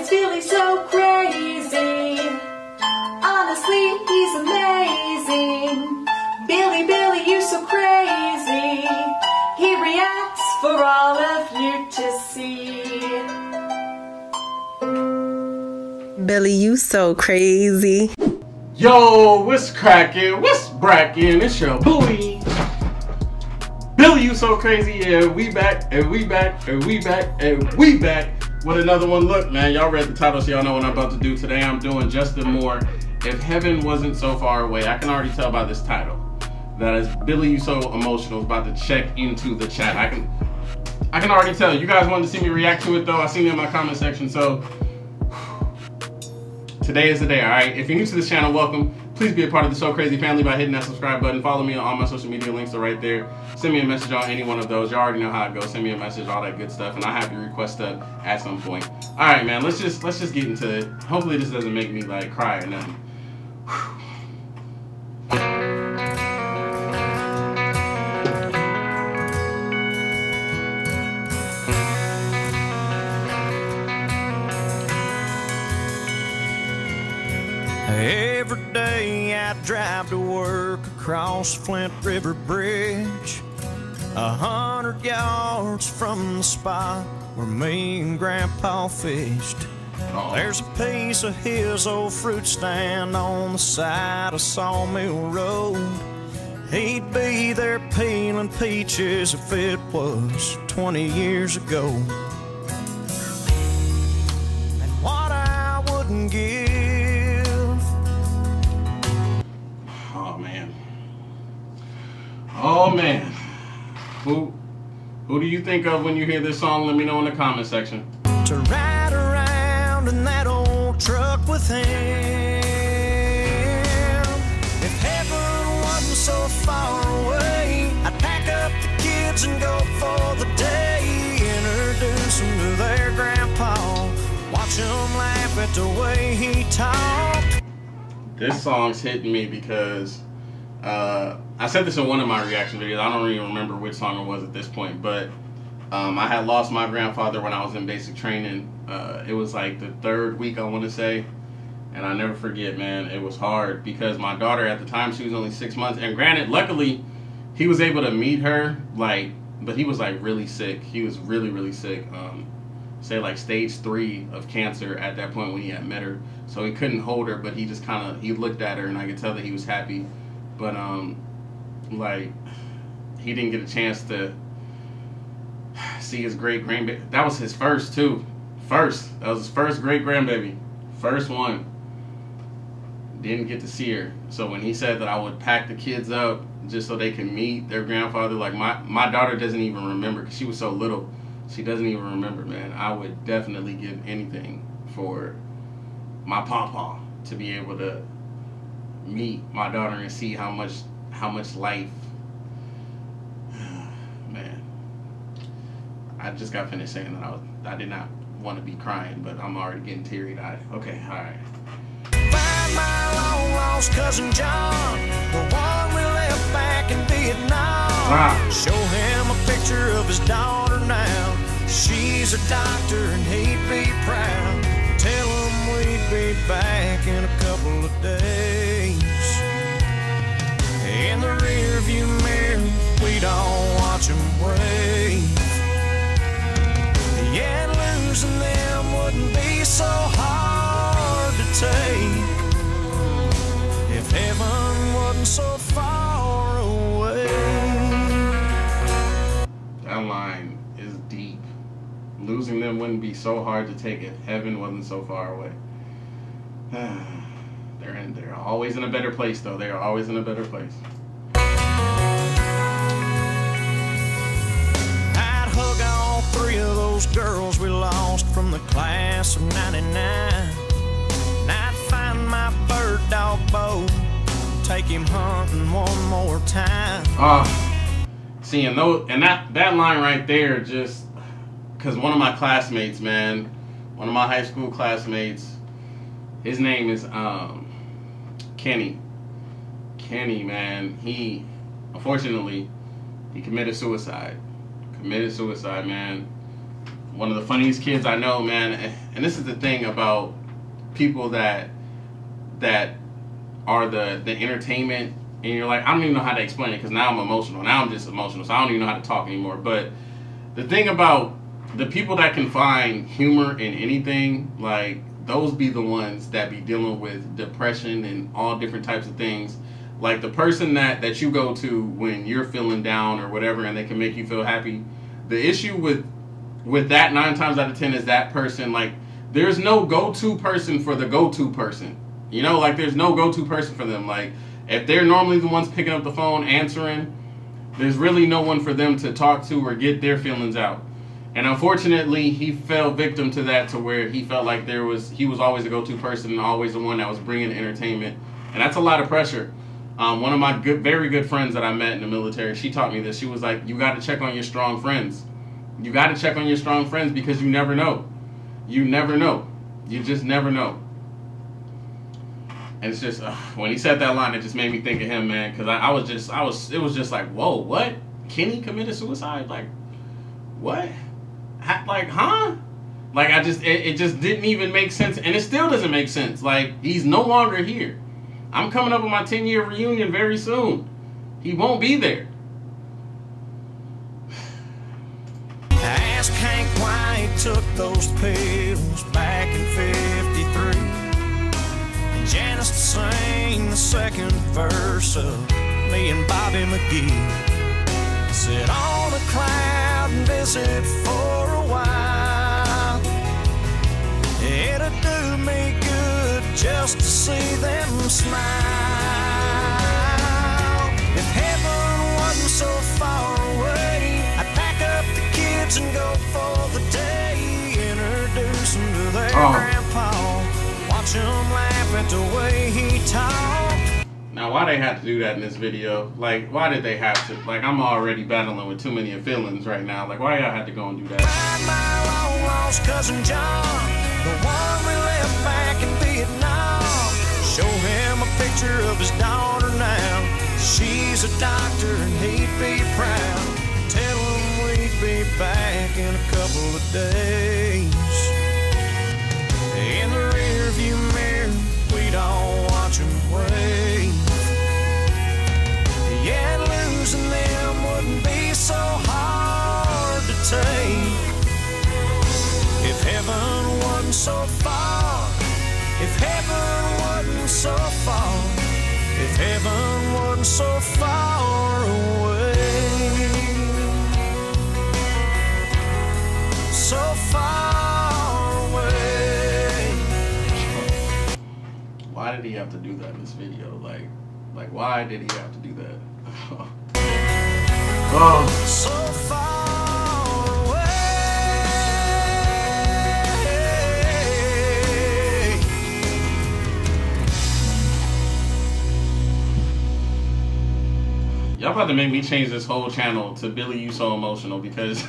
is Billy so crazy? Honestly, he's amazing. Billy, Billy, you're so crazy. He reacts for all of you to see. Billy, you so crazy. Yo, what's cracking? What's brackin'? It's your boy, Billy, you so crazy. Yeah, we back, and we back, and we back, and we back with another one. Look, man, y'all read the title, so y'all know what I'm about to do. Today I'm doing Justin Moore, If Heaven Wasn't So Far Away. I can already tell by this title that is Billy, you so emotional is about to check into the chat. I can already tell. You guys wanted to see me react to it, though. I seen it in my comment section, so today is the day, all right? If you're new to this channel, welcome. Please be a part of the So Crazy family by hitting that subscribe button. Follow me on all my social media links are right there. Send me a message on any one of those. You already know how it goes. Send me a message, all that good stuff, and I have your request up at some point. All right, man. Let's just get into it. Hopefully, this doesn't make me like cry or nothing. Every day I drive to work across Flint River Bridge, 100 yards from the spot where me and Grandpa fished. There's a piece of his old fruit stand on the side of Sawmill Road. He'd be there peeling peaches if it was 20 years ago. And what I wouldn't give. Oh man, who do you think of when you hear this song? Let me know in the comment section. To ride around in that old truck with him. If heaven wasn't so far away, I'd pack up the kids and go for the day. Introduce them to their grandpa, watch them laugh at the way he talked. This song's hitting me because I said this in one of my reaction videos. I don't even remember which song it was at this point, but I had lost my grandfather when I was in basic training. It was like the 3rd week, I want to say, and I never forget, man. It was hard because my daughter at the time, she was only 6 months, and granted, luckily, he was able to meet her, but he was like really sick. He was really, really sick. Say like stage 3 of cancer at that point when he had met her, so he couldn't hold her, but he just he looked at her, and I could tell that he was happy. But like, he didn't get a chance to see his great grandbaby. That was his first too. That was his first great grandbaby. First one. Didn't get to see her. So when he said that I would pack the kids up just so they can meet their grandfather, like my daughter doesn't even remember because she was so little. She doesn't even remember, man. I would definitely give anything for my pawpaw to be able to meet my daughter and see how much life. Man, I just got finished saying that I did not want to be crying, but I'm already getting teary-eyed. Okay, all right. Find my long lost cousin John, the one we left back in Vietnam. Show him a picture of his daughter now. She's a doctor and he'd be proud. Tell him we'd be back in a couple of days. In the rear view mirror, we'd all watch him wave. Yeah, losing them wouldn't be so hard to take if heaven wasn't so far away. That line is deep. Losing them wouldn't be so hard to take if heaven wasn't so far away. They're always in a better place, though. They are always in a better place. I'd hug all 3 of those girls we lost from the class of '99. And I'd find my bird dog Bo, take him hunting one more time. See, and that line right there, just because one of my classmates, man, one of my high school classmates, his name is Kenny. Kenny, man, he, unfortunately, he committed suicide. Man. one of the funniest kids I know, man. And this is the thing about people that are the entertainment, and you're like, I don't even know how to explain it because now I'm emotional. Now I'm just emotional, so I don't even know how to talk anymore. But the thing about the people that can find humor in anything, like, those be the ones that be dealing with depression and all different types of things. Like the person that you go to when you're feeling down or whatever, and they can make you feel happy. The issue with that 9 times out of 10 is that person, like, there's no go-to person for the go-to person. You know, like, there's no go-to person for them. Like, if they're normally the ones picking up the phone, answering, there's really no one for them to talk to or get their feelings out. And unfortunately, he fell victim to that, to where he felt like he was always the go-to person and always the one that was bringing entertainment. And that's a lot of pressure. One of my very good friends that I met in the military, she taught me this. She was like, you got to check on your strong friends. You got to check on your strong friends because you never know. You never know. You just never know. And it's just, when he said that line, it just made me think of him, man. Because it was just like, whoa, what? Kenny committed suicide? Like, what? Like, huh? Like, it just didn't even make sense. And it still doesn't make sense. Like, he's no longer here. I'm coming up with my 10-year reunion very soon. He won't be there. Ask Hank why he took those pills back in '53. And Janice to sing the second verse of me and Bobby McGee. Sit on a cloud and visit for a while. It'd do me good just to see them smile. If heaven wasn't so far away, I'd pack up the kids and go for the day. Introduce them to their grandpa, watch them laugh at the way he talked. Now, why they had to do that in this video? Like, why did they have to? Like, I'm already battling with too many feelings right now. Like, why y'all had to go and do that? Find my long lost cousin John, the one we left back in Vietnam. Show him a picture of his daughter now. She's a doctor and he'd be proud. Tell him we'd be back in a couple of days. In the rearview mirror, we'd all watch him wave. Yeah, losing them wouldn't be so hard to take. If heaven wasn't so far, if heaven wasn't so far, if heaven wasn't so far away, so far away. Why did he have to do that in this video? Like why did he have to do that? Oh. So far. Y'all about to make me change this whole channel to Billy You So Emotional, because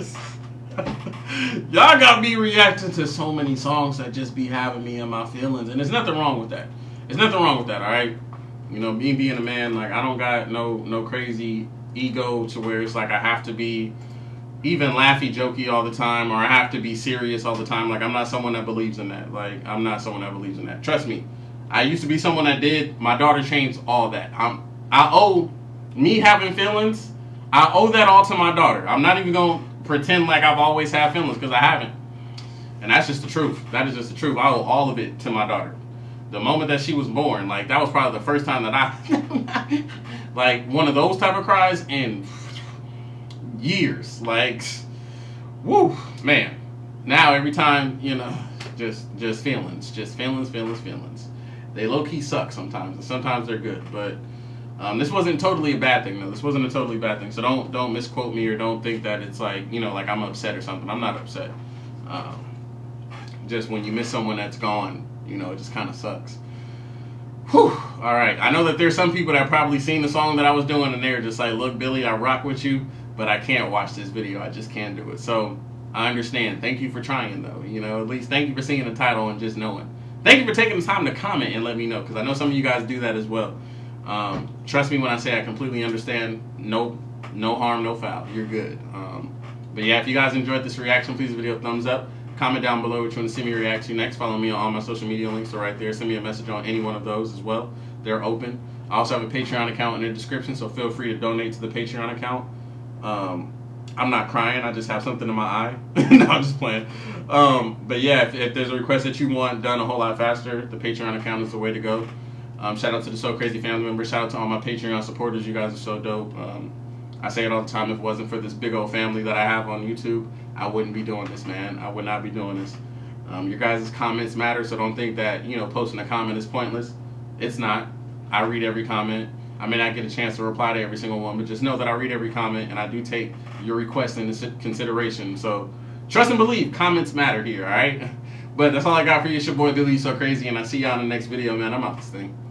y'all got me reacting to so many songs that just be having me in my feelings, and there's nothing wrong with that. There's nothing wrong with that, all right? You know, me being a man, like, I don't got no crazy ego to where it's like I have to be even laughy jokey all the time, or I have to be serious all the time. Like, I'm not someone that believes in that. Like, I'm not someone that believes in that. Trust me. I used to be someone that did. My daughter changed all that. I owe me having feelings, I owe that all to my daughter. I'm not even going to pretend like I've always had feelings, because I haven't. And that's just the truth. That is just the truth. I owe all of it to my daughter. The moment that she was born, like, that was probably the first time that I, like, one of those type of cries in years. Like, woo, man. Now every time, you know, just feelings. Just feelings. They low-key suck sometimes, and sometimes they're good, but this wasn't totally a bad thing, though. This wasn't a totally bad thing. So don't misquote me, or don't think that it's like, you know, like I'm upset or something. I'm not upset. Just when you miss someone that's gone, you know, it just kind of sucks. Whew. All right. I know that there's some people that probably seen the song that I was doing, and they're just like, look, Billy, I rock with you, but I can't watch this video. I just can't do it. So I understand. Thank you for trying, though. You know, at least thank you for seeing the title and just knowing. Thank you for taking the time to comment and let me know, because I know some of you guys do that as well. Trust me when I say I completely understand. No harm, no foul. You're good. But yeah, if you guys enjoyed this reaction, please give the video a thumbs up. Comment down below what you want to see me react to next. Follow me on all my social media links are right there. Send me a message on any one of those as well. They're open. I also have a Patreon account in the description, so feel free to donate to the Patreon account. I'm not crying. I just have something in my eye. No, I'm just playing. But yeah, if there's a request that you want done a whole lot faster, the Patreon account is the way to go. Shout out to the So Crazy family members. Shout out to all my Patreon supporters. You guys are so dope. I say it all the time. If it wasn't for this big old family that I have on YouTube, I wouldn't be doing this, man. I would not be doing this. Your guys' comments matter, so don't think that, you know, posting a comment is pointless. It's not. I read every comment. I may not get a chance to reply to every single one, but just know that I read every comment, and I do take your requests into consideration. So trust and believe, comments matter here, all right? But that's all I got for you. It's your boy Billy, You So Crazy, and I'll see y'all in the next video, man. I'm out this thing.